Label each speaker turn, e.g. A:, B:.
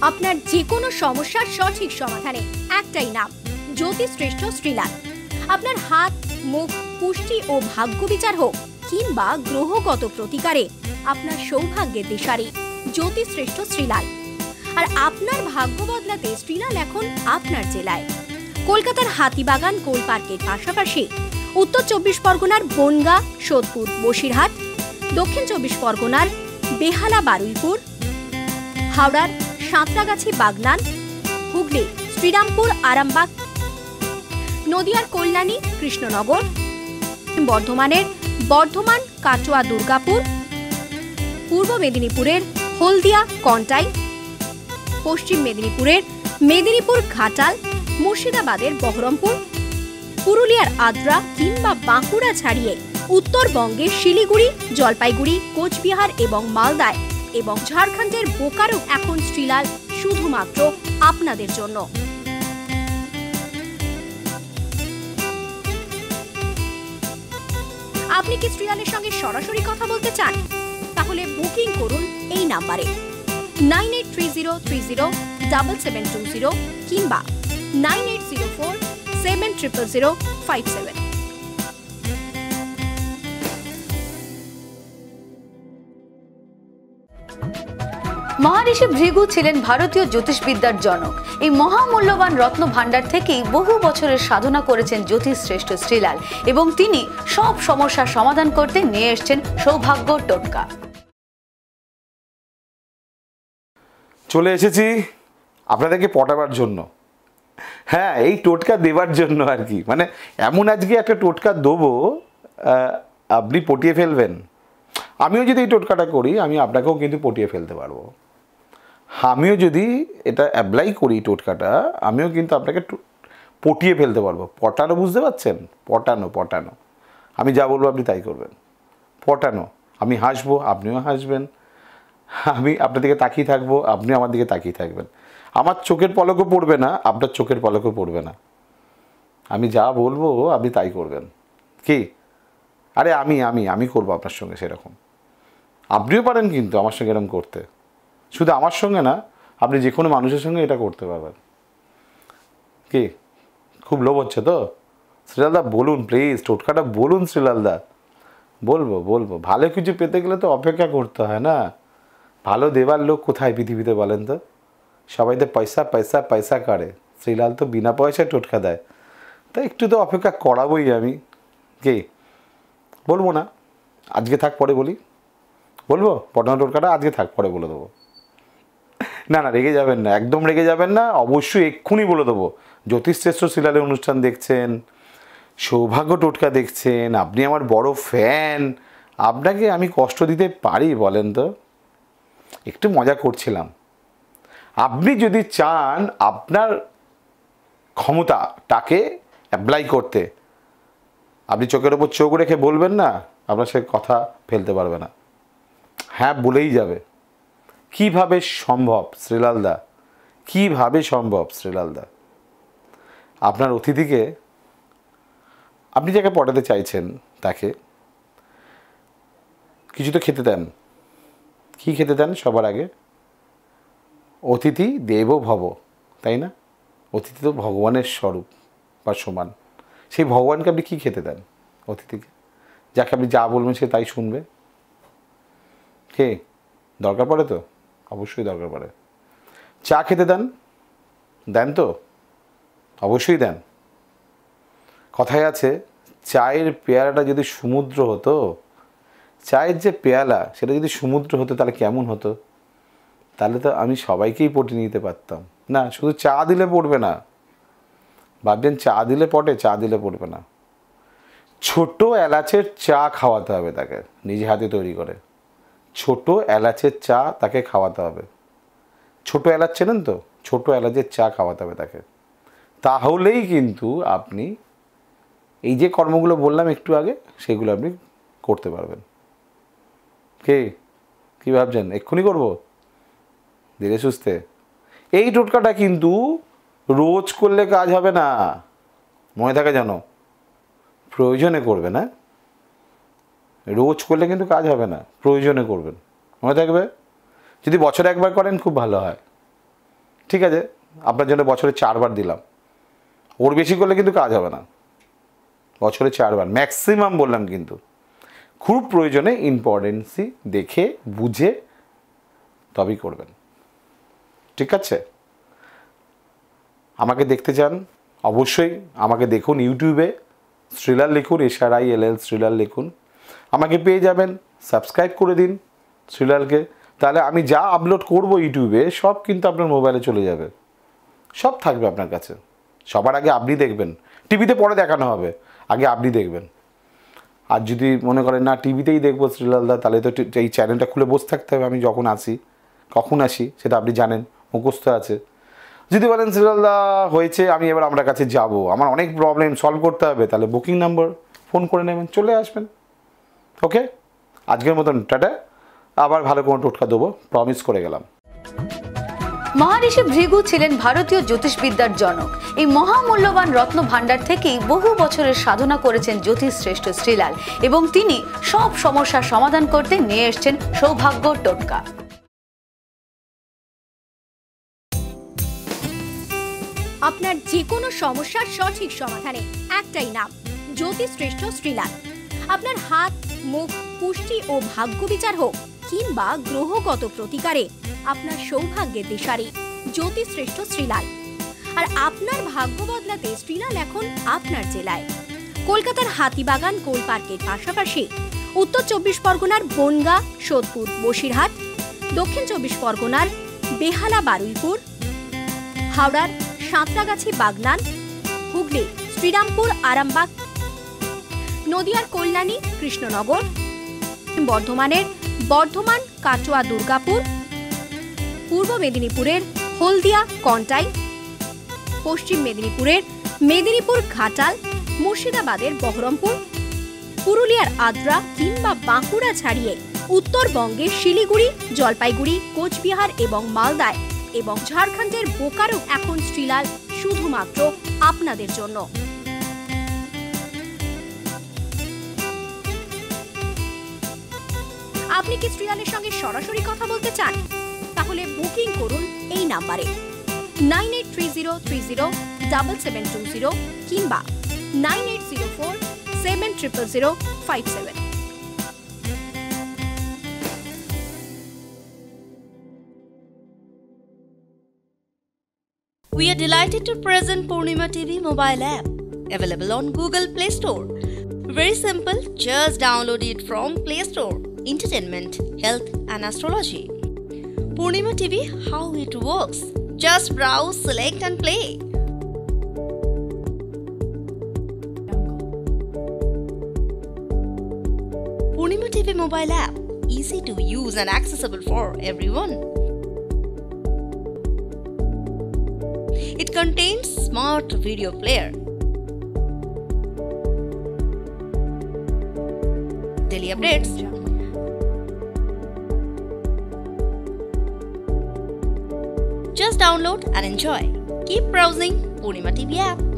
A: আপনার যে কোনো সমস্যার সঠিক সমাধানে একটাই নাম, জ্যোতিষশ্রেষ্ঠ শ্রীলাল। আপনার হাত, মুখ, পুষ্টি ও ভাগ্য বিচার হোক কিংবা গ্রহগত প্রতিকারে আপনার সৌভাগ্যের দিশারি জ্যোতিষশ্রেষ্ঠ শ্রীলাল। আর আপনার ভাগ্য বদলাতে শ্রীলাল এখন আপনার জেলায়। কলকাতার হাতিবাগান কোল পার্কের পাশাপাশি উত্তর 24 পরগনার বনগাঁ, সোদপুর, বসিরহাট, দক্ষিণ 24 পরগনার বেহালা, বারুইপুর, হাওড়ার সাঁতরাগাছি, বাগনান, হুগলি শ্রীরামপুর, আরামবাগ, নদিয়ার কল্যাণী, কৃষ্ণনগর, বর্ধমানের বর্ধমান, কাটোয়া, দুর্গাপুর, পূর্ব মেদিনীপুরের হলদিয়া, কন্টাই, পশ্চিম মেদিনীপুরের মেদিনীপুর, ঘাটাল, মুর্শিদাবাদের বহরমপুর, পুরুলিয়ার আদ্রা কিংবা বাঁকুড়া ছাড়িয়ে উত্তরবঙ্গের শিলিগুড়ি, জলপাইগুড়ি, কোচবিহার এবং মালদায় এবং ঝাড়খণ্ডের বোকারো এখন শ্রীলাল শুধুমাত্র আপনাদের জন্য। আপনি কি শ্রীলালের সঙ্গে সরাসরি কথা বলতে চান? তাহলে বুকিং করুন এই নাম্বারে 9830307720 কিংবা 9804700057।
B: মহারিষি ভৃগু ছিলেন ভারতীয় জ্যোতিষবিদ্যার জনক। এই মহামূল্যবান রত্ন ভাণ্ডার থেকেই বহু বছরের সাধনা করেছেন জ্যোতিষশ্রেষ্ঠ শ্রীলাল এবং তিনি সব সমস্যার সমাধান করতে নিয়ে এসেছেন সৌভাগ্য টোটকা।
C: চলে এসেছি আপনাদেরকে পটাবার জন্য। হ্যাঁ, এই টোটকা দেবার জন্য আর কি, মানে এমন আজকে একটা টোটকা দেবো আপনি পটিয়ে ফেলবেন। আমিও যদি এই টোটকাটা করি আমি আপনাকেও কিন্তু পটিয়ে ফেলতে পারবো। আমিও যদি এটা অ্যাপ্লাই করি টোটকাটা, আমিও কিন্তু আপনাকে পটিয়ে ফেলতে পারবো। পটানো বুঝতে পারছেন? পটানো, পটানো। আমি যা বলবো আপনি তাই করবেন। পটানো, আমি হাসবো আপনিও হাসবেন, আমি আপনার দিকে তাকিয়ে থাকবো আপনি আমার দিকে তাকিয়ে থাকবেন। আমার চোখের পলকও পড়বে না, আপনার চোখের পলকও পড়বে না। আমি যা বলবো আপনি তাই করবেন। কি? আরে আমি করবো আপনার সঙ্গে সেরকম। আপনিও পারেন কিন্তু আমার সঙ্গে এরকম করতে। শুধু আমার সঙ্গে না, আপনি যে কোনো মানুষের সঙ্গে এটা করতে পারবেন। কি খুব লোভ হচ্ছে তো? শ্রীলালদা বলুন প্লিজ, টোটকাটা বলুন শ্রীলালদা। বলবো। ভালো কিছু পেতে গেলে তো অপেক্ষা করতে হয় না? ভালো দেবার লোক কোথায় পৃথিবীতে বলেন তো? সবাই তো পয়সা পয়সা পয়সা করে, শ্রীলাল তো বিনা পয়সায় টোটকা দেয়। তাই একটু তো অপেক্ষা করাবোই আমি। কি বলবো না? আজকে থাক পরে বলি। বলবো পটানো টোটকাটা আজকে থাক পরে বলে দেবো। না রেগে যাবেন না, একদম রেগে যাবেন না, অবশ্যই এক্ষুনি বলে দেবো। জ্যোতিষশ্রেষ্ঠ শ্রীলালের অনুষ্ঠান দেখছেন, সৌভাগ্য টোটকা দেখছেন, আপনি আমার বড় ফ্যান। আপনাকে আমি কষ্ট দিতে পারি বলেন তো? একটু মজা করছিলাম। আপনি যদি চান আপনার ক্ষমতাটাকে অ্যাপ্লাই করতে, আপনি চোখের ওপর চোখ রেখে বলবেন না, আপনার সে কথা ফেলতে পারবে না, হ্যাঁ বলেই যাবে। কিভাবে সম্ভব শ্রীলালদা? কিভাবে সম্ভব শ্রীলালদা? আপনার অতিথিকে আপনি যাকে পটাতে চাইছেন তাকে কিছু তো খেতে দেন। কি খেতে দেন? সবার আগে অতিথি দেব ভব, তাই না? অতিথি তো ভগবানের স্বরূপ বা সমান। সেই ভগবানকে আপনি কী খেতে দেন অতিথিকে? যাকে আপনি যা বলবেন সে তাই শুনবে। কে দরকার পড়ে? তো অবশ্যই দরকার পড়ে। চা খেতে দেন তো? অবশ্যই দেন। কথায় আছে, চায়ের পেয়ালাটা যদি সমুদ্র হতো, চায়ের যে পেয়ালা সেটা যদি সমুদ্র হতো তাহলে কেমন হতো? তাহলে তো আমি সবাইকেই পটে নিতে পারতাম না। শুধু চা দিলে পড়বে না। ভাবছেন চা দিলে পটে? চা দিলে পড়বে না। ছোট এলাচের চা খাওয়াতে হবে তাকে, নিজে হাতে তৈরি করে। ছোট এলাচের চা তাকে খাওয়াতে হবে। ছোট এলাচ চেনেন তো? ছোট এলাচের চা খাওয়াতে হবে তাকে। তাহলেই কিন্তু আপনি এই যে কর্মগুলো বললাম একটু আগে, সেগুলো আপনি করতে পারবেন। কি ভাবছেন এক্ষুনি করব? ধীরে সুস্থে। এই টোটকাটা কিন্তু রোজ করলে কাজ হবে না, মনে থাকে জানো। প্রয়োজনে করবে না, রোজ করলে কিন্তু কাজ হবে না, প্রয়োজনে করবেন, মনে থাকবে। যদি বছরে একবার করেন খুব ভালো হয়। ঠিক আছে, আপনার জন্য বছরে 4 বার দিলাম, ওর বেশি করলে কিন্তু কাজ হবে না। বছরে 4 বার ম্যাক্সিমাম বললাম, কিন্তু খুব প্রয়োজনে ইম্পর্টেন্সি দেখে বুঝে তবেই করবেন, ঠিক আছে? আমাকে দেখতে চান অবশ্যই আমাকে দেখুন ইউটিউবে, শ্রীলাল লিখুন, SRILL শ্রীলাল লিখুন, আমাকে পেয়ে যাবেন। সাবস্ক্রাইব করে দিন শ্রীলালকে, তাহলে আমি যা আপলোড করব ইউটিউবে সব কিন্তু আপনার মোবাইলে চলে যাবে, সব থাকবে আপনার কাছে। সবার আগে আপনি দেখবেন, টিভিতে পরে দেখানো হবে, আগে আপনি দেখবেন। আর যদি মনে করেন না টিভিতেই দেখবো শ্রীলালদা, তাহলে তো এই চ্যানেলটা খুলে বসে থাকতে হবে। আমি যখন আসি, কখন আসি সেটা আপনি জানেন, মুখস্থ আছে। যদি বলেন শ্রীলালদা হয়েছে, আমি এবার আপনার কাছে যাব, আমার অনেক প্রবলেম সলভ করতে হবে, তাহলে বুকিং নাম্বার ফোন করে নেবেন, চলে আসবেন। ওকে, আজকের মতন টাটা, আবার ভালো কোনো টোটকা দেবো, প্রমিস করে গেলাম।
B: মহারিষি ভৃগু ছিলেন ভারতীয় জ্যোতিষবিদ্যার জনক। এই মহামূল্যবান রত্ন ভাণ্ডার থেকেই বহু বছরের সাধনা করেছেন জ্যোতিষশ্রেষ্ঠ শ্রীলাল, এবং তিনি সব সমস্যার সমাধান করতে নিয়ে এসেছেন সৌভাগ্য টোটকা।
A: আপনার যে কোনো সমস্যার সঠিক সমাধানে একটাই নাম, জ্যোতিষশ্রেষ্ঠ শ্রীলাল। আপনার হাত, মুখ, পুষ্টি ও ভাগ্য বিচার হোক কিংবা গ্রহগত প্রতিকারে আপনার সৌভাগ্যের দিশারি জ্যোতিষশ্রেষ্ঠ শ্রীলাল। আর আপনার ভাগ্য বদলাতে শ্রীলাল এখন আপনার জেলায়। কলকাতার হাতিবাগান কোল পার্কের পাশাপাশি উত্তর 24 পরগনার বনগাঁ, সোদপুর, বসিরহাট, দক্ষিণ 24 পরগনার বেহালা, বারুইপুর, হাওড়ার সাঁতরাগাছি, বাগনান, হুগলি, শ্রীরামপুর, আরামবাগ, নদিয়ার কল্যাণী, কৃষ্ণনগর, বর্ধমানের বর্ধমান, কাটোয়া, দুর্গাপুর, পূর্ব মেদিনীপুরের হলদিয়া, কন্টাই, পশ্চিম মেদিনীপুরের মেদিনীপুর, ঘাটাল, মুর্শিদাবাদের বহরমপুর, পুরুলিয়ার আদ্রা কিংবা বাঁকুড়া ছাড়িয়ে উত্তরবঙ্গের শিলিগুড়ি, জলপাইগুড়ি, কোচবিহার এবং মালদায় এবং ঝাড়খণ্ডের বোকারো এখন শ্রীলাল শুধুমাত্র আপনাদের জন্য। আপনি কি শ্রীলালের সঙ্গে সরাসরি কথা বলতে চান? তাহলে বুকিং করুন এই নাম্বারে 9830307720 কিংবা 9804700057।
D: We are delighted to present Purnima TV mobile app, available on Google Play Store. Very simple, just download it from Play Store. Entertainment, health and astrology. Purnima TV, how it works? Just browse, select and play. Purnima TV mobile app, easy to use and accessible for everyone. It contains smart video player, daily updates, just download and enjoy. Keep browsing Purnima TV app.